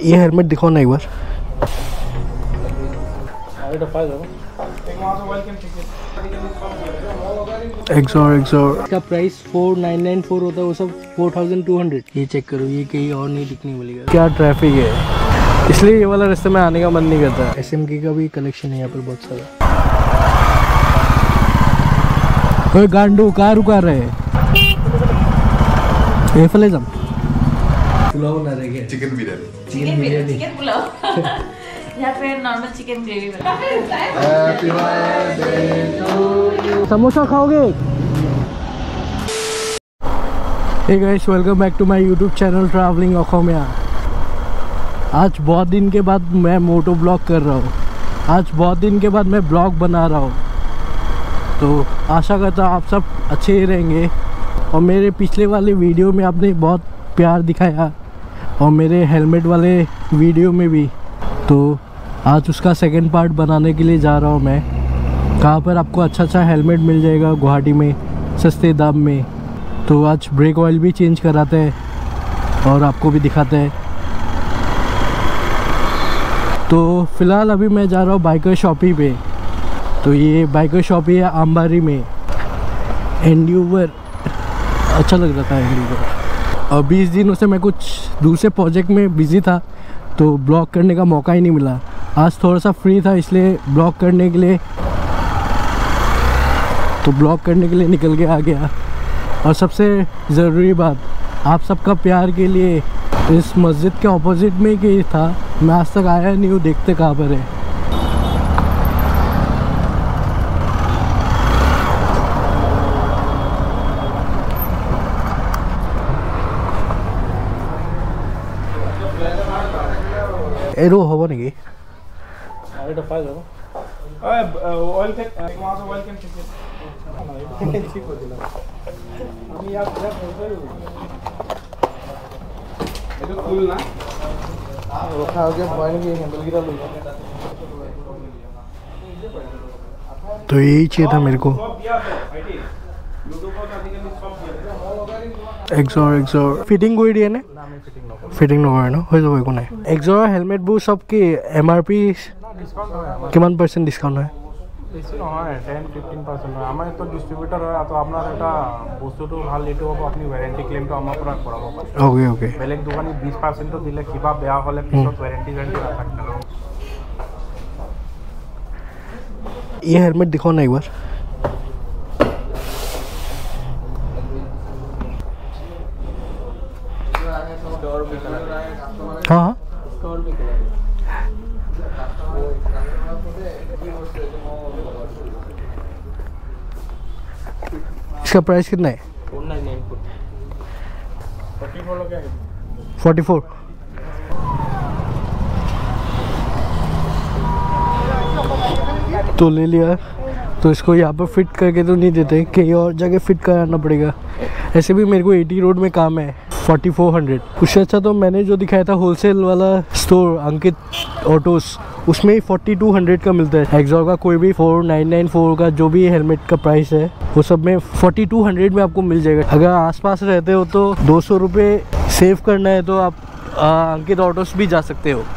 ये हेलमेट दिखाओ ना एक बार। एक्सॉर इसका प्राइस 4994 होता है, वो सब 4200। ये चेक करो, ये कहीं और नहीं दिखने मिलेगा। क्या ट्रैफिक है, इसलिए ये वाला रास्ते में आने का मन नहीं करता। SMK का भी कलेक्शन है यहाँ पर बहुत सारा। कोई गांडू कहाँ रुका रहे ये फलेजम पुलाव ना रह गया। चिकन बिरयानी चिकन पुलाव यहाँ पे नॉर्मल चिकन ग्रेवी समोसा खाओगे? Hey guys, welcome back to my YouTube channel travelling Akhomiya. आज बहुत दिन के बाद मैं मोटो ब्लॉग कर रहा हूँ। आज बहुत दिन के बाद मैं ब्लॉग बना रहा हूँ, तो आशा करता हूँ आप सब अच्छे ही रहेंगे। और मेरे पिछले वाले वीडियो में आपने बहुत प्यार दिखाया और मेरे हेलमेट वाले वीडियो में भी, तो आज उसका सेकंड पार्ट बनाने के लिए जा रहा हूँ मैं। कहाँ पर आपको अच्छा हेलमेट मिल जाएगा गुवाहाटी में सस्ते दाम में। तो आज ब्रेक ऑयल भी चेंज कराते हैं और आपको भी दिखाते हैं। तो फ़िलहाल अभी मैं जा रहा हूँ बाइकर शॉपी पे। तो ये बाइकर शॉपी है आम्बारी में। एंड्यूवर अच्छा लग रहा था एंड्यूवर। और 20 दिनों से मैं कुछ दूसरे प्रोजेक्ट में बिज़ी था, तो ब्लॉग करने का मौका ही नहीं मिला। आज थोड़ा सा फ्री था, इसलिए ब्लॉग करने के लिए निकल के आ गया। और सबसे ज़रूरी बात, आप सबका प्यार के लिए इस मस्जिद के ऑपोजिट में ही था। मैं आज तक आया नहीं हूँ, देखते कहाँ पर है। एरो होगा नहीं तो यही चाहिए था मेरे को। एक्सॉर फिटिंग कोई दिया ने फिटिंग नगर न হৈ যাব একো নাই। एक्सॉर हेलमेट बू सब की MRP কিমান % ডিসকাউন্ট হয়? বেশি নহয়, 10-15% হয়। আমাৰ তো ডিস্ট্রিবিউটর হয়, তো আপনার এটা বস্তুটো ভাল এটো হ'ব, আপনি ওয়ারেন্টি ক্লেমটো আমাৰ পৰা কৰাব পাৰে। ওকে বেলেগ দোকানী 20% দিলে কিবা বেয়া হলে পিছত ওয়ারেন্টি নাথাকে। ये हेलमेट दिखाओ ना एक बार। हाँ इसका प्राइस कितना है? 44। तो ले लिया। तो इसको यहाँ पर फिट करके तो नहीं देते, कहीं और जगह फिट कराना पड़ेगा। ऐसे भी मेरे को 80 रोड में काम है 4400। उससे अच्छा तो मैंने जो दिखाया था होलसेल वाला स्टोर अंकित ऑटोस, उसमें ही 4200 का मिलता है। एक्सॉर का कोई भी 4994 का जो भी हेलमेट का प्राइस है वो सब में 4200 में आपको मिल जाएगा। अगर आसपास रहते हो तो 200 रुपये सेव करना है तो आप अंकित ऑटोस भी जा सकते हो।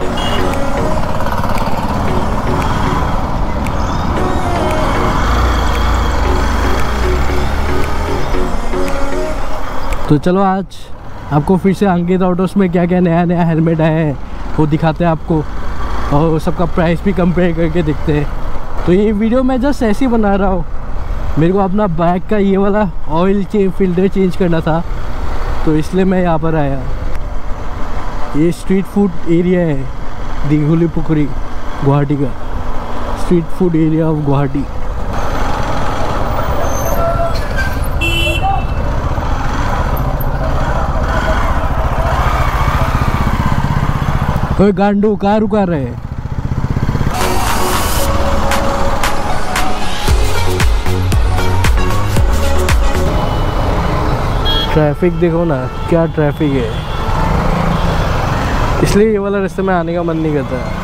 तो चलो आज आपको फिर से अंकित ऑटोस में क्या क्या नया हेलमेट आया है वो दिखाते हैं आपको, और सबका प्राइस भी कंपेयर करके देखते हैं। तो ये वीडियो मैं जस्ट ऐसे ही बना रहा हूँ। मेरे को अपना बाइक का ये वाला ऑयल फिल्टर चेंज करना था, तो इसलिए मैं यहाँ पर आया। ये स्ट्रीट फूड एरिया है दिघुली पुखरी गुवाहाटी का, street food area of Guwahati. कोई गांडू कहाँ रुका रहे ट्रैफिक देखो ना, क्या ट्रैफिक है, इसलिए ये वाला रास्ते में आने का मन नहीं करता।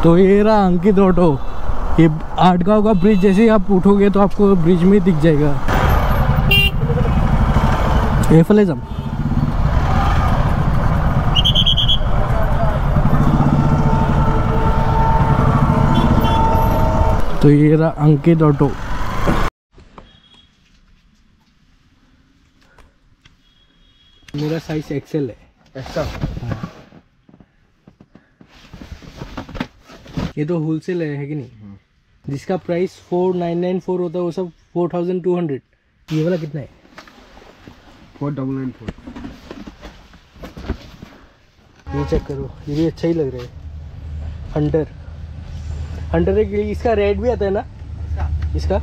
तो ये रहा अंकित ऑटो। ये 8 गाँव का ब्रिज, जैसे ही आप उठोगे तो आपको ब्रिज में दिख जाएगा। ये फलेजम तो ये रहा अंकित ऑटो। मेरा साइज एक्सेल है। एक्स्ट्रा ये तो होलसेल है कि नहीं? जिसका प्राइस 4994 होता है वो सब 4200। ये वाला कितना है? 4994। ये चेक करो, ये भी अच्छा ही लग रहा है। हंटर एक इसका रेड भी आता है ना इसका?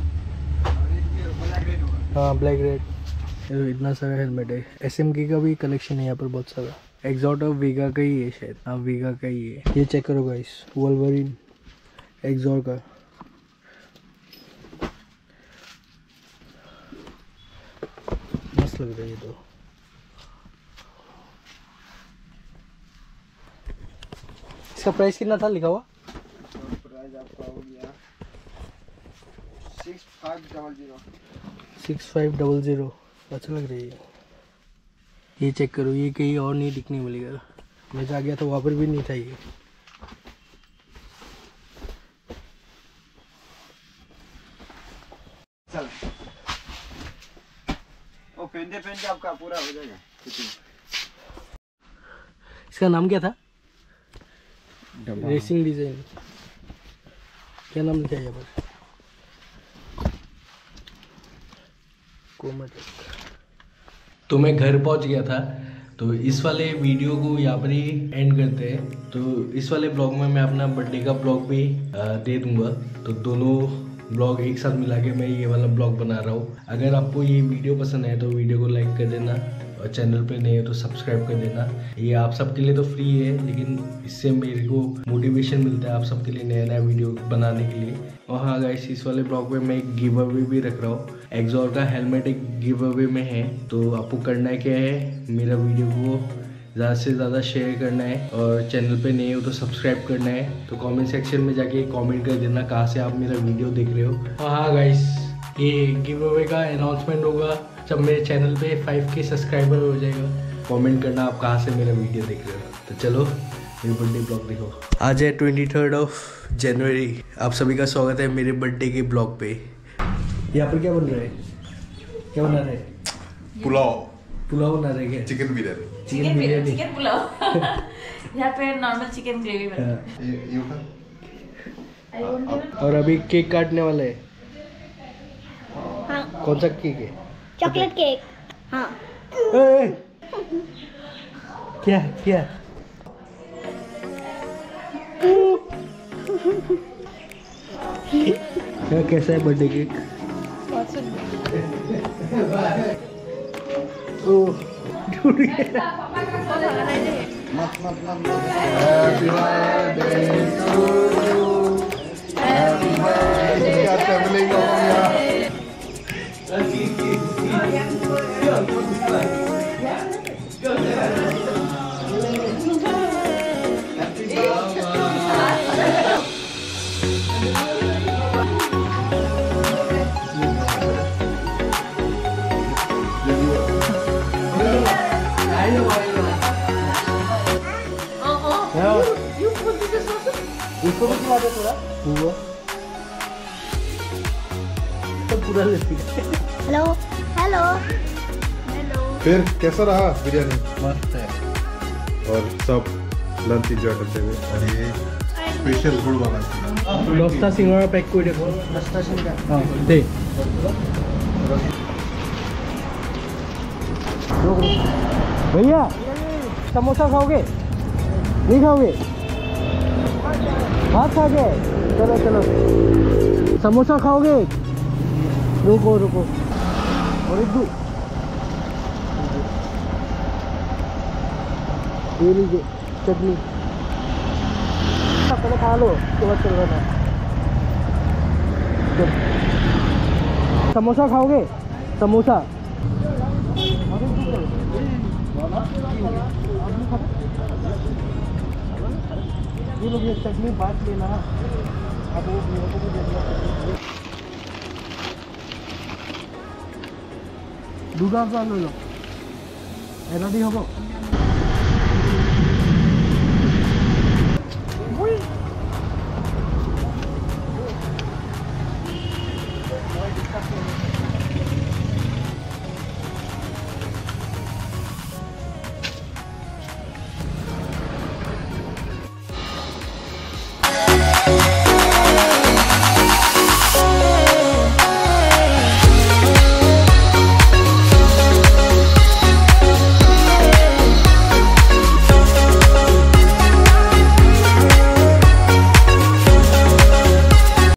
हाँ ब्लैक रेड। इतना सारा हेलमेट है। SMK का भी कलेक्शन है यहाँ पर बहुत सारा। एक्सॉर्ट ऑफ वीगा का ही है शायद। हाँ वीगा का ही है। ये चेक करो गाइस, वोल्वरिन एक्सॉर्ट का। मस्त लग रहा है ये तो। इसका प्राइस कितना था लिखा हुआ? प्राइस आपका हो गया 6500। 6500। अच्छा लग रही है। ये चेक करो, ये कहीं और नहीं दिखने मिलेगा। मैं जा गया था वहाँ पर भी नहीं था ये। चल वो पहनते आपका पूरा हो जाएगा। इसका नाम क्या था? Racing design. क्या नाम लिखा है यहाँ पर? तो मैं घर पहुंच गया था, तो इस वाले वीडियो को यहाँ पर ही एंड करते हैं। तो इस वाले ब्लॉग में मैं अपना बर्थडे का ब्लॉग भी दे दूंगा। तो दोनों ब्लॉग एक साथ मिला के मैं ये वाला ब्लॉग बना रहा हूँ। अगर आपको ये वीडियो पसंद है तो वीडियो को लाइक कर देना, और चैनल पे नए हो तो सब्सक्राइब कर देना। ये आप सबके लिए तो फ्री है, लेकिन इससे मेरे को मोटिवेशन मिलता है आप सबके लिए नया नया वीडियो बनाने के लिए। और हाँ गाइस, इस वाले ब्लॉग में मैं एक गिव अवे भी रख रहा हूँ। एक्सॉर का हेलमेट एक गिव अवे में है। तो आपको करना है क्या है, मेरा वीडियो को ज़्यादा से ज़्यादा शेयर करना है, और चैनल पे नए हो तो सब्सक्राइब करना है। तो कमेंट सेक्शन में जाके कमेंट कर देना कहाँ से आप मेरा वीडियो देख रहे हो। और हाँ गाइस, ये गिव अवे का अनाउंसमेंट होगा जब मेरे चैनल पे 5K सब्सक्राइबर हो जाएगा। कमेंट करना आप कहाँ से मेरा वीडियो देख रहे हो। तो चलो मेरे बर्थडे ब्लॉग देखो। आज है 23 जनवरी। आप सभी का स्वागत है मेरे बर्थडे के ब्लॉग पे। यहाँ पर क्या बन रहा है? क्या बना रहे हैं? पुलाव बना रहे हैं। चिकन पुलाव। यहाँ पे नॉर्मल चिकन ग्रेवी बना है। और अभी केक काटने वाले हैं। हाँ। कौन सा केक है? Chocolate cake. हाँ। क्या क्या क्या कैसा है बर्थडे केक? ओह टूट गया। Happy birthday to you, happy birthday to इसको भी खिला दे थोड़ा। हुआ तो पूरा लेती है। Hello hello. फिर कैसा रहा बिरयानी? मस्त है। और सब लंच एंजॉय करते हुए, और ये स्पेशल गुड़ वाला दोस्ता सिंगड़ा पैक को देखो। दोस्ता सिंगड़ा हाँ दे। भैया समोसा खाओगे? नहीं खाओगे? भात खा के चलो चलो। समोसा खाओगे? रुको रुको। और एक दो ये लीजिए चटनी। पहले खा लो उसके बाद चल रहा था। समोसा खाओगे? समोसा ये लोग ये चटनी बांट लेना। अब वो मेरे को भी देना। दूध आप ले लो, रेडी हो।